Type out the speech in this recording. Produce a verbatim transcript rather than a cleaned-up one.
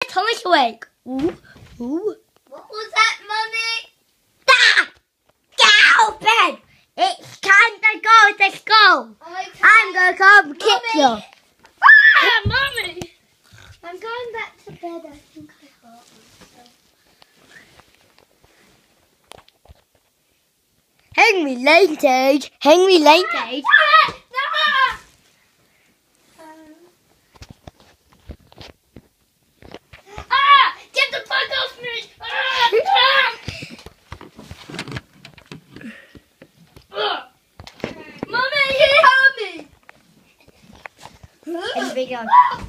Tommy's awake. Ooh, ooh. What was that, Mummy? Dad! Get out of bed! It's time to go to school. Okay. I'm going to come kick you. Ah, Mummy! I'm going back to bed. I think I hurt myself. Henry Lantage. Henry Lantage. Ah, no! Ah! Get the fuck off me! Ah! Ah! Mummy, he hurt me! Henry, go.